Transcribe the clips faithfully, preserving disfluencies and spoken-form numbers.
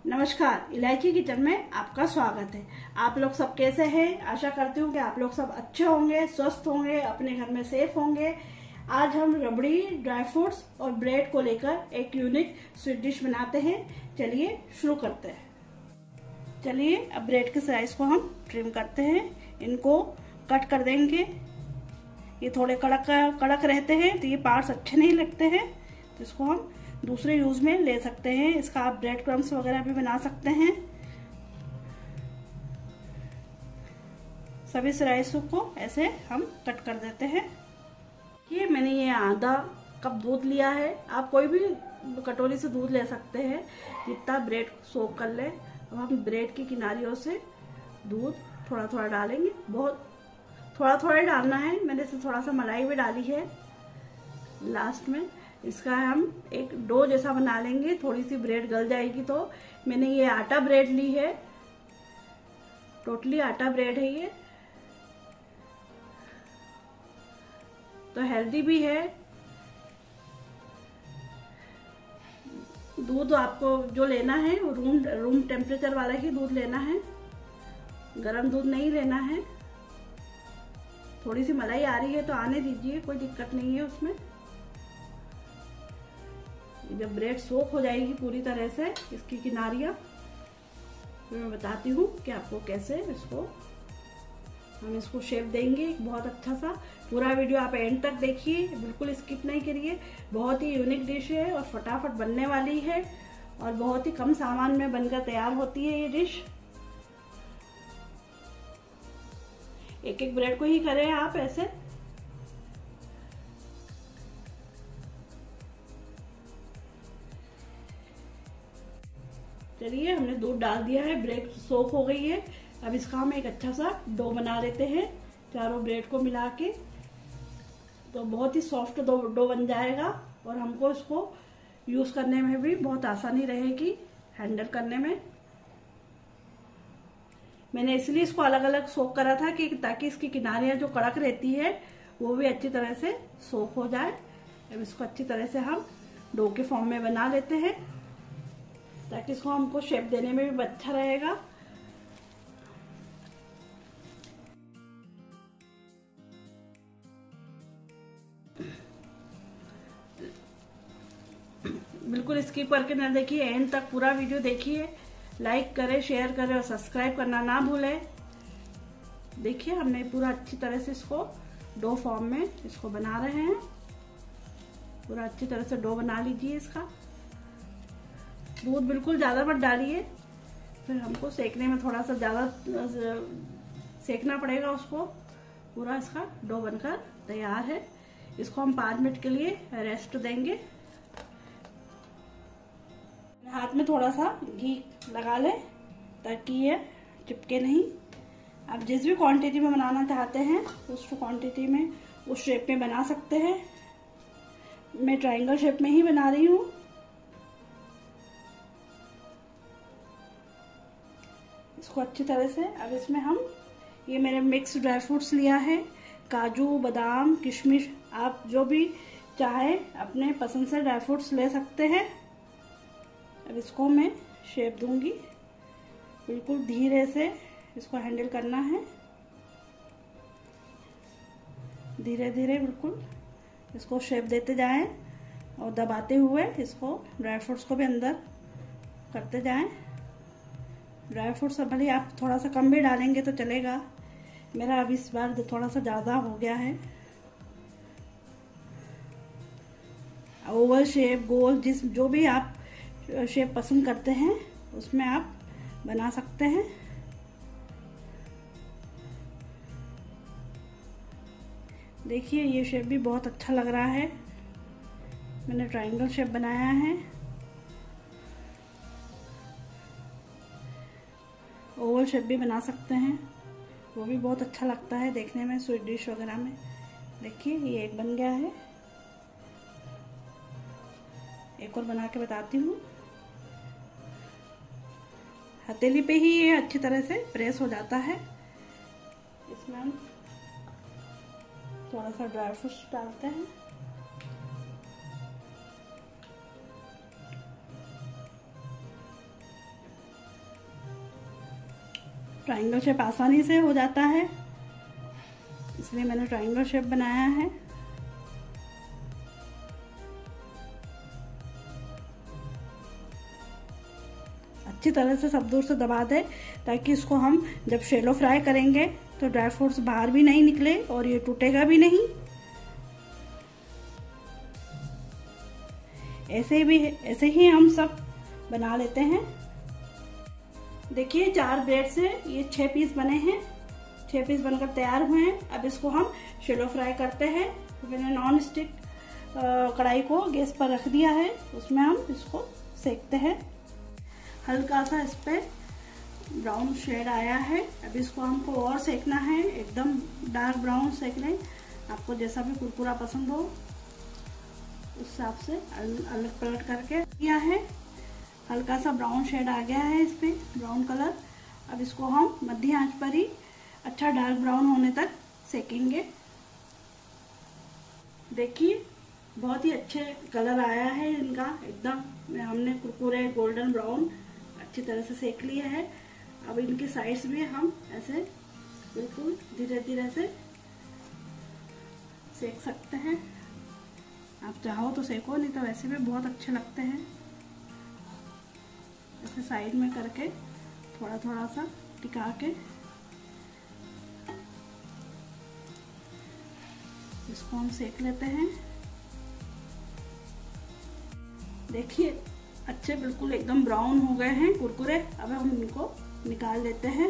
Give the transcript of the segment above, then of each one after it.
नमस्कार, इलायची किचन में आपका स्वागत है। आप लोग सब कैसे हैं? आशा करती हूँ कि आप लोग सब अच्छे होंगे, स्वस्थ होंगे, अपने घर में सेफ होंगे। आज हम रबड़ी, ड्राई फ्रूट्स और ब्रेड को लेकर एक यूनिक स्वीट डिश बनाते हैं। चलिए शुरू करते हैं। चलिए अब ब्रेड के स्लाइस को हम ट्रिम करते हैं, इनको कट कर देंगे। ये थोड़े कड़क कड़क रहते हैं तो ये पार्ट्स अच्छे नहीं लगते हैं, तो इसको हम दूसरे यूज में ले सकते हैं। इसका आप ब्रेड क्रम्स वगैरह भी बना सकते हैं। सभी स्लाइसों को ऐसे हम कट कर देते हैं। ये मैंने ये आधा कप दूध लिया है, आप कोई भी कटोरी से दूध ले सकते हैं जितना ब्रेड सोक कर ले। अब हम ब्रेड की किनारियों से दूध थोड़ा थोड़ा डालेंगे, बहुत थोड़ा थोड़ा डालना है। मैंने इसमें थोड़ा सा मलाई भी डाली है लास्ट में। इसका हम एक डो जैसा बना लेंगे, थोड़ी सी ब्रेड गल जाएगी। तो मैंने ये आटा ब्रेड ली है, टोटली आटा ब्रेड है ये, तो हेल्दी भी है। दूध आपको जो लेना है वो रूम रूम टेम्परेचर वाला ही दूध लेना है, गरम दूध नहीं लेना है। थोड़ी सी मलाई आ रही है तो आने दीजिए, कोई दिक्कत नहीं है उसमें। जब ब्रेड सोक हो जाएगी पूरी तरह से इसकी किनारियां, तो मैं बताती हूँ कि आपको कैसे इसको हम इसको शेप देंगे एक बहुत अच्छा सा। पूरा वीडियो आप एंड तक देखिए, बिल्कुल स्किप नहीं करिए। बहुत ही यूनिक डिश है और फटाफट बनने वाली है और बहुत ही कम सामान में बनकर तैयार होती है ये डिश। एक एक ब्रेड को ही करें आप ऐसे। चलिए हमने दूध डाल दिया है, ब्रेड सोक हो गई है। अब इसका हम एक अच्छा सा डो बना लेते हैं चारों ब्रेड को मिला के, तो बहुत ही सॉफ्ट डो डो बन जाएगा और हमको इसको यूज करने में भी बहुत आसानी रहेगी, हैंडल करने में। मैंने इसलिए इसको अलग अलग सोक करा था कि ताकि इसकी किनारियां जो कड़क रहती है वो भी अच्छी तरह से सोक हो जाए। अब इसको अच्छी तरह से हम डो के फॉर्म में बना लेते हैं ताकि इसको हमको शेप देने में भी अच्छा रहेगा। बिल्कुल स्किप करके ना देखिए, एंड तक पूरा वीडियो देखिए। लाइक करें, शेयर करें और सब्सक्राइब करना ना भूलें। देखिए हमने पूरा अच्छी तरह से इसको डो फॉर्म में इसको बना रहे हैं। पूरा अच्छी तरह से डो बना लीजिए इसका। दूध बिल्कुल ज्यादा मत डालिए, फिर हमको सेकने में थोड़ा सा ज्यादा सेकना पड़ेगा उसको। पूरा इसका डो बनकर तैयार है। इसको हम पाँच मिनट के लिए रेस्ट देंगे। हाथ में थोड़ा सा घी लगा लें ताकि ये चिपके नहीं। आप जिस भी क्वांटिटी में बनाना चाहते हैं उस क्वांटिटी में, उस शेप में बना सकते हैं। मैं ट्रायंगल शेप में ही बना रही हूँ। इसको अच्छी तरह से अब इसमें हम ये मैंने मिक्स ड्राई फ्रूट्स लिया है, काजू, बादाम, किशमिश, आप जो भी चाहे अपने पसंद से ड्राई फ्रूट्स ले सकते हैं। अब इसको मैं शेप दूंगी, बिल्कुल धीरे से इसको हैंडल करना है। धीरे धीरे बिल्कुल इसको शेप देते जाएं और दबाते हुए इसको ड्राई फ्रूट्स को भी अंदर करते जाएं। ड्राई फ्रूट्स भले आप थोड़ा सा कम भी डालेंगे तो चलेगा, मेरा अब इस बार थोड़ा सा ज़्यादा हो गया है। ओवल शेप, गोल, जिस जो भी आप शेप पसंद करते हैं उसमें आप बना सकते हैं। देखिए ये शेप भी बहुत अच्छा लग रहा है। मैंने ट्रायंगल शेप बनाया है। ओवल शेप भी बना सकते हैं, वो भी बहुत अच्छा लगता है देखने में स्वीट डिश वगैरह में। देखिए ये एक बन गया है, एक और बना के बताती हूँ। हथेली पे ही ये अच्छी तरह से प्रेस हो जाता है। इसमें हम थोड़ा सा ड्राई फ्रूट्स डालते हैं। ट्रायंगल शेप आसानी से हो जाता है, इसलिए मैंने ट्रायंगल शेप बनाया है। अच्छी तरह से सब दूर से दबा दें ताकि इसको हम जब शैलो फ्राई करेंगे तो ड्राई फ्रूट्स बाहर भी नहीं निकले और ये टूटेगा भी नहीं। ऐसे भी ऐसे ही हम सब बना लेते हैं। देखिए चार ब्रेड से ये छह पीस बने हैं, छह पीस बनकर तैयार हुए हैं। अब इसको हम शैलो फ्राई करते हैं। तो मैंने नॉन स्टिक कढ़ाई को गैस पर रख दिया है, उसमें हम इसको सेकते हैं। हल्का सा इस पे ब्राउन शेड आया है। अब इसको हमको और सेकना है, एकदम डार्क ब्राउन सेक लें। आपको जैसा भी कुरकुरा पसंद हो उस हिसाब से अलग पलट करके किया है। हल्का सा ब्राउन शेड आ गया है इस पे, ब्राउन कलर। अब इसको हम मध्य आंच पर ही अच्छा डार्क ब्राउन होने तक सेकेंगे। देखिए बहुत ही अच्छे कलर आया है इनका, एकदम हमने कुरकुरे गोल्डन ब्राउन अच्छी तरह से सेक लिया है। अब इनकी साइड्स भी हम ऐसे बिल्कुल धीरे धीरे से सेक सकते हैं। आप चाहो तो सेको, नहीं तो वैसे भी बहुत अच्छे लगते हैं। ऐसे साइड में करके थोड़ा थोड़ा सा टिका के इसको हम सेक लेते हैं। देखिए अच्छे बिल्कुल एकदम ब्राउन हो गए हैं कुरकुरे। अब हम इनको निकाल लेते हैं।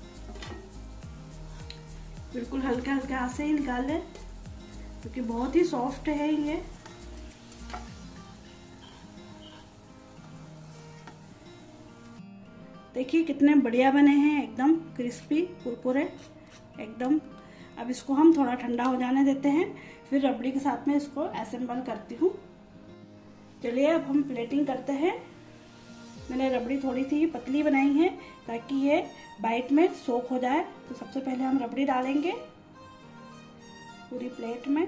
बिल्कुल हल्के हल्के हाथ से ही निकाल लें क्योंकि बहुत ही सॉफ्ट है ये। देखिए कितने बढ़िया बने हैं, एकदम क्रिस्पी कुरकुरे एकदम। अब इसको हम थोड़ा ठंडा हो जाने देते हैं, फिर रबड़ी के साथ में इसको असेंबल करती हूँ। चलिए अब हम प्लेटिंग करते हैं। मैंने रबड़ी थोड़ी सी पतली बनाई है ताकि ये बाइट में सोक हो जाए। तो सबसे पहले हम रबड़ी डालेंगे पूरी प्लेट में।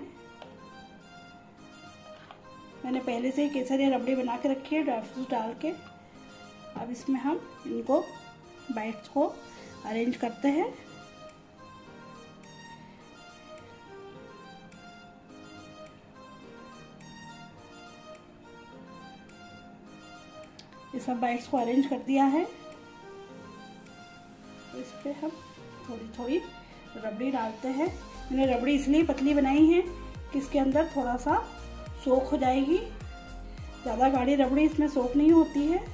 मैंने पहले से ही केसरिया रबड़ी बना के रखी है ड्राई फ्रूट डाल के। अब इसमें हम इनको बाइट्स को अरेंज करते हैं। ये सब बाइट्स को अरेंज कर दिया है। तो इस पे हम थोड़ी थोड़ी रबड़ी डालते हैं। मैंने रबड़ी इसलिए पतली बनाई है कि इसके अंदर थोड़ा सा सोख हो जाएगी। ज़्यादा गाढ़ी रबड़ी इसमें सोख नहीं होती है।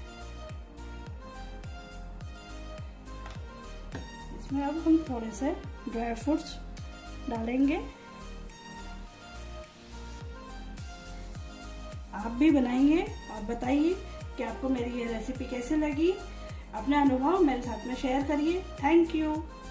इसमें अब हम थोड़े से ड्राई फ्रूट्स डालेंगे। आप भी बनाइए और बताइए कि आपको मेरी ये रेसिपी कैसे लगी। अपने अनुभव मेरे साथ में शेयर करिए। Thank you.